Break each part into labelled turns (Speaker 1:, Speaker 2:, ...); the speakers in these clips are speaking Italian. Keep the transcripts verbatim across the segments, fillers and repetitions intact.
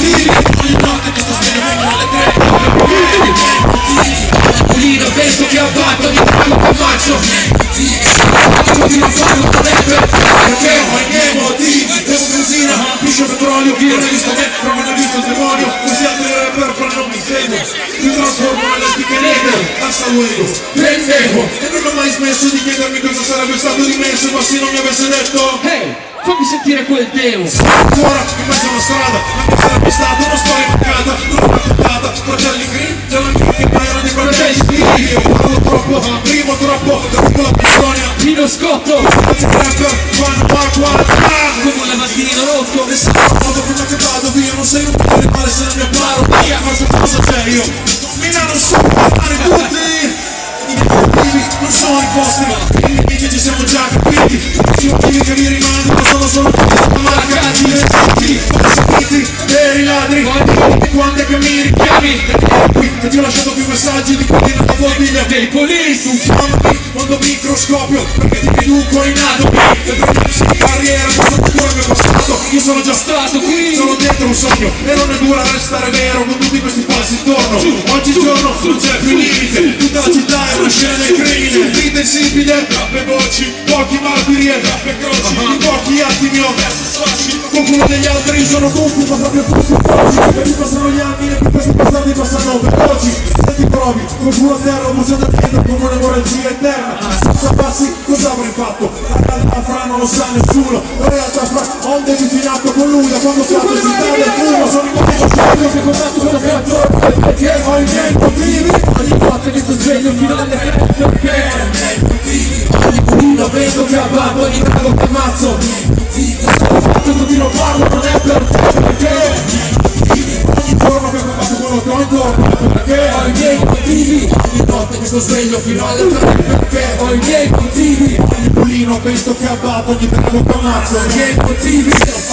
Speaker 1: motivi, ogni notte che sto sveglio fino alle tre. Pulino, vento che abbatto, mi trago che ammazzo. Continuo a farlo, non è per perché ho i miei motivi. Devo benzina, piscio petrolio, io non ho visto me, però non ho visto il demonio. Questi altri rapper però non mi vedo. Mi trasformo nelle spicche nere, hasta luego, pendejo. E non ho mai smesso di chiedermi cosa sarebbe stato di me se Bassi non mi avesse detto
Speaker 2: hey, fammi sentire quel demo.
Speaker 1: Ora in mezzo alla strada, anche sarebbe stato una storia mancata, non l'ho raccontata. Fratelli Green, già l'amico che mai erano dei fratelli Green. Io parlo troppo, primo troppo, da piccola pistoia.
Speaker 2: Pino Scotto,
Speaker 1: questi rapper fanno acqua,
Speaker 2: come un lavandino rotto.
Speaker 1: e sarà modo prima che vado via, non sei un po' di male se non mi apparo. Via, cosa cosa c'è io? Milano su, mani tutti. I miei motivi non sono i vostri, i miei amici ci siamo già capiti. I motivi che mi rimangono sono solo marcati e zitti, falsiti, veri ladri. E quando è che mi richiami? Qui che ti ho lasciato più messaggi di quelli nella bottiglia
Speaker 2: Dei police,
Speaker 1: tu chiamami quando microscopio perché ti riduco in atomi. E prendersi in carriera questo pure il mio passato. Io sono già stato qui, sono dentro un sogno e non è dura restare vero con tutti questi falsi intorno. Oggigiorno non c'è più limite, tutta la città è una scena del crimine. Vita insipide, troppe voci, pochi martiri e troppe croci. In pochi attimi ho perso soci. Qualcuno degli altri sono tutti, ma proprio tutti oggi. E più passano gli anni e più questi bastardi passano veloci. Se ti provi, qualcuno a terra, bruciando dentro come un'emorragia eterna. Senza passi, cosa avrei fatto? La realtà fra non lo sa nessuno. La realtà fra onde di finito con lui da quando si apre città del fumo. Sono i motivi che ho contato con la piazza perché ho i miei motivi. Ogni notte che sto sveglio fino alle tre perché ho i miei motivi. Ogni pulino vedo che abbatto, ogni trago che ammazzo. Sono fatto, continuo a farlo, non è per te perché ogni giorno che combatto quello che ho intorno perché ho i miei motivi. Ogni notte che sto sveglio fino alle tre perché ho i miei motivi. Ogni pulino vento che abbatto, ogni trago che ammazzo. Ho i miei motivi.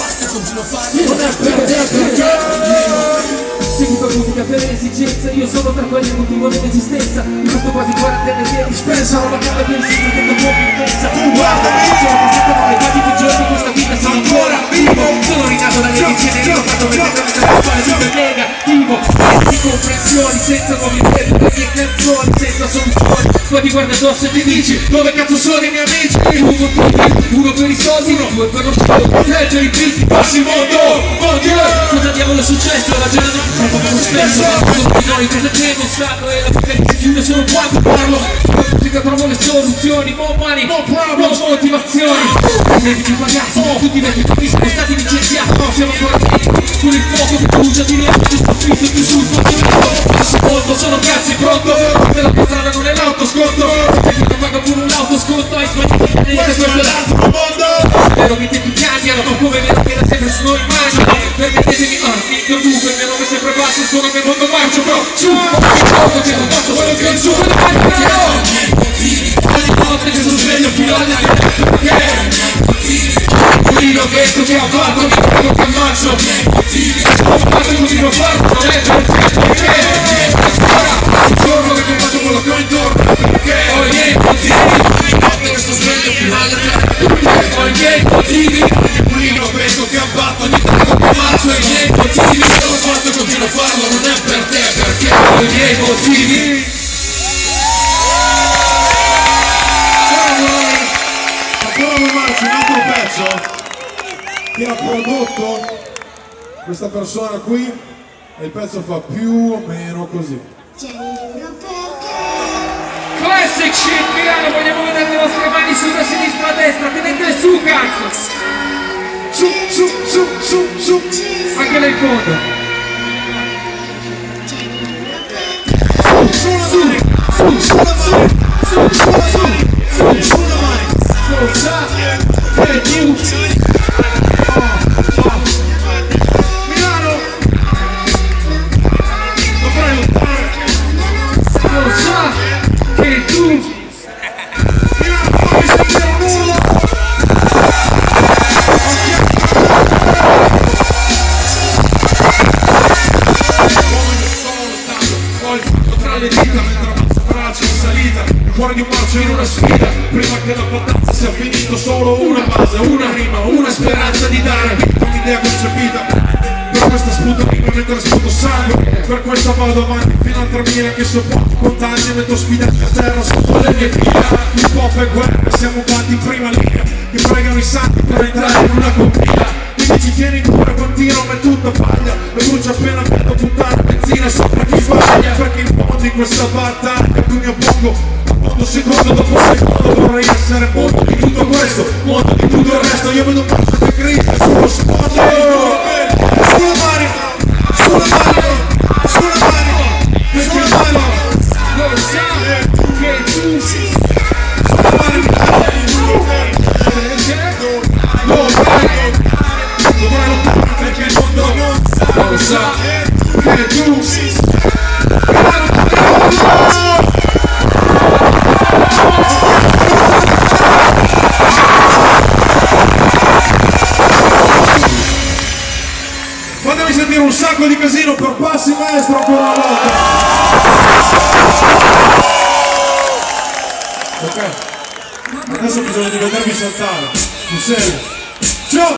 Speaker 1: Non è per te perché
Speaker 2: seguito musica per esigenza. Io sono tra quelli il motivo dell'esistenza. In questo quasi quarantenne che dispensa una cambia che esiste che non può più immensa. Tu guarda, sono passato male quasi più giorni questa vita sono ancora vivo. Sono rinato dalle dicerie, ho fatto veramente la quale super negativo. Di comprensioni senza nuovi verbi, le mie canzoni senza soluzioni. Poi ti guarda addosso e ti dici dove cazzo sono i miei amici? Uno motivi, uno per i soldi, due per lo show, tre per i beat, passi mondo, mondo. Cosa diavolo è successo? La gente non come spesso parlo di noi, cosa c'è in stato e la vita si chiude solo quando parlo. La musica trovo le soluzioni, more money, more problems, motivazioni. Vedi più pagati, tutti i vecchi tutti sono stati licenziati, no siamo ancora qui con il fuoco che brucia di niente, ci sto fitto più sul continente. Passo molto, sono cazzi pronto, per la strada non è l'autosconto, perché non paga pure un autosconto, hai sbagliato questo è l'altro mondo. È vero che i tempi cambiano, ma come è vero che da sempre sono immagini. Permettetemi, ah, figlio tu, per me nome sempre basso, sono nel mondo marcio, però su, ogni giorno che non faccio quello che ho su, quello che ho ogni notte che sono sveglio fino alle tre, perché pulino vento che abbatto, mi prego che ammazzo. Sono fatto e continuo a farlo, non è per te, perché ora, un giorno che combatto quello che ho intorno, perché ho i miei motivi. Ogni notte che sto sveglio fino alle tre, perché ho i miei motivi. Ogni pulino vento che abbatto, ogni prego che ammazzo. Ho i miei motivi, sono fatto e continuo a farlo, non è per te, perché ho i miei motivi.
Speaker 3: Un altro pezzo che ha prodotto questa persona qui e il pezzo fa più o meno così.
Speaker 2: Classic shit Milano, vogliamo vedere le vostre mani sulla sinistra a destra, tenete su cazzo!
Speaker 3: Su, su, su, su, su!
Speaker 2: Anche là in fondo!
Speaker 3: Su, su, su, su, su, su, su, su, su, su, Forza, e più Milano lo fai lottare.
Speaker 2: Forza, che tu
Speaker 3: Milano fammi sentire un urlo.
Speaker 1: Poi tra le dita mentre avanza braccia in salita, il cuore di un marcio in una sfida. Prima che la battaglia sia finito solo una base, una rima, una speranza di dare un'idea concepita. Per questa sputa mentre sputo sangue. Per questo vado avanti fino al tremila che sopporto contagni, metto sfidati a terra sotto le mie fila. Il pop è guerra, siamo fatti in prima linea, che pregano i santi per entrare in una compagnia. Mi dici tieni in cuore quel tiro ma è tutta paglia, e brucia appena vedo puttana benzina sopra chi sbaglia. Perché in fondo in questa battaglia qui mi oppongo a mondo secondo dopo secondo. Vorrei essere mondo di tutto questo, mondo di tutto il resto. Io vedo un pazzo che grida sullo sfondo di loro bene. Sulle mani, sulle mani, sulle mani, sulle mani.
Speaker 2: Lo sai che tu sei
Speaker 1: Sulle mani, lo sai. Dovrai lottare perché il mondo non sa, lo sa che tu sei. Fatemi sentire un sacco di casino per Passi Maestro ancora una volta. Ok, adesso bisogna di vedervi saltare, in serio. Ciao!